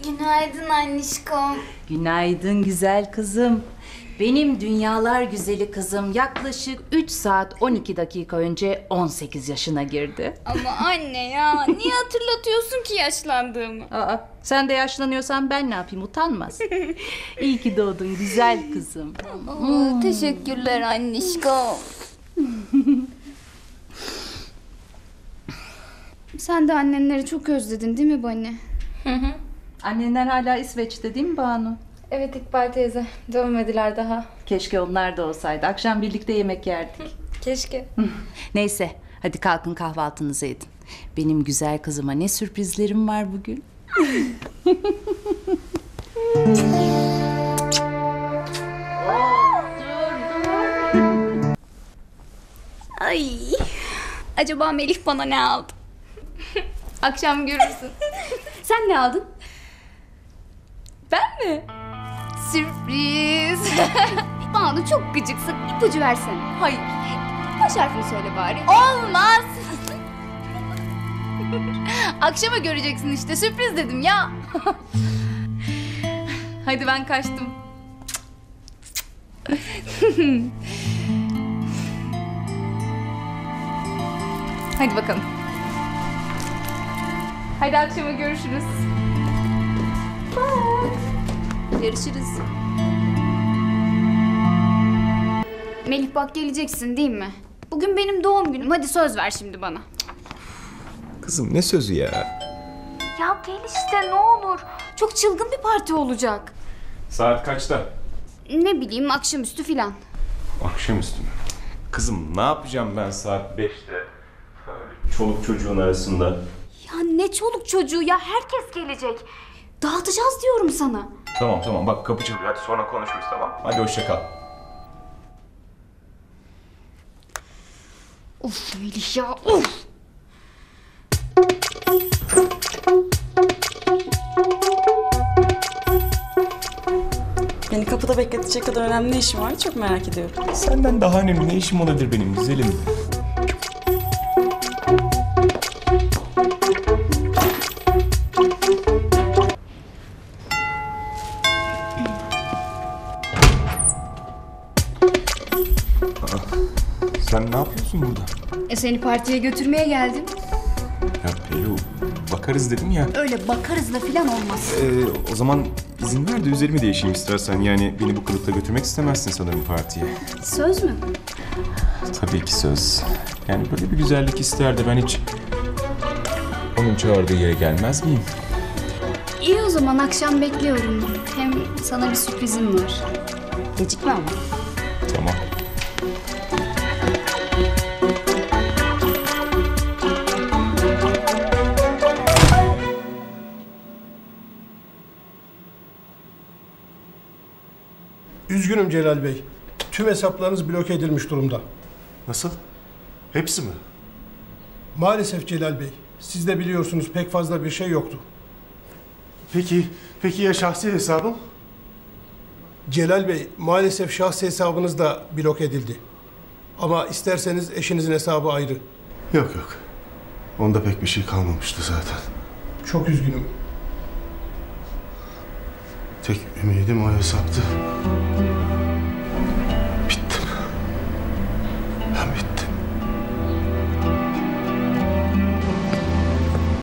Günaydın annişkom. Günaydın güzel kızım. Benim dünyalar güzeli kızım yaklaşık 3 saat 12 dakika önce 18 yaşına girdi. Ama anne ya niye hatırlatıyorsun ki yaşlandığımı? Aa, sen de yaşlanıyorsan ben ne yapayım, utanmaz. İyi ki doğdun güzel kızım. Teşekkürler annişkom. Sen de annenleri çok özledin değil mi Bani? Annenler hala İsveç'te değil mi Banu? Evet İkbal teyze, dönmediler daha. Keşke onlar da olsaydı. Akşam birlikte yemek yerdik. Keşke. Neyse, hadi kalkın kahvaltınızı edin. Benim güzel kızıma ne sürprizlerim var bugün. Ay. Acaba Melih bana ne aldı? Akşam görürsün. Sen ne aldın? Ben mi? Sürpriz. Banu çok gıcıksın. İpucu versene. Hayır. Baş harfini söyle bari. Olmaz. Akşama göreceksin işte. Sürpriz dedim ya. Hadi ben kaçtım. Hadi bakalım. Hadi akşama görüşürüz. Bye. Görüşürüz. Melih bak geleceksin değil mi? Bugün benim doğum günüm. Hadi söz ver şimdi bana. Kızım ne sözü ya? Ya gel işte ne olur. Çok çılgın bir parti olacak. Saat kaçta? Ne bileyim akşamüstü filan. Akşamüstü mü? Kızım ne yapacağım ben saat 5'te? Çoluk çocuğun arasında. Ya ne çoluk çocuğu ya, herkes gelecek. Dağıtacağız diyorum sana. Tamam bak kapı çalıyor, hadi sonra konuşuruz, tamam. Hadi hoşça kal. Of Melih ya of. Beni kapıda bekletecek kadar önemli ne işim var? Çok merak ediyorum. Senden daha önemli ne işim olabilir benim güzelim? Sen ne yapıyorsun burada? Seni partiye götürmeye geldim. Ya Pelu, bakarız dedim ya. Öyle bakarız da filan olmaz. O zaman izin ver de üzerimi değişeyim istersen. Yani beni bu kılıkta götürmek istemezsin sanırım partiye. Söz mü? Tabii ki söz. Yani böyle bir güzellik ister de ben hiç onun çağırdığı yere gelmez miyim? İyi o zaman akşam bekliyorum. Hem sana bir sürprizim var. Gecikme ama. Tamam. Üzgünüm Celal Bey. Tüm hesaplarınız bloke edilmiş durumda. Nasıl? Hepsi mi? Maalesef Celal Bey. Siz de biliyorsunuz pek fazla bir şey yoktu. Peki ya şahsi hesabım? Celal Bey, maalesef şahsi hesabınız da blok edildi. Ama isterseniz eşinizin hesabı ayrı. Yok. Onda pek bir şey kalmamıştı zaten. Çok üzgünüm. Tek ümidim o hesaptı.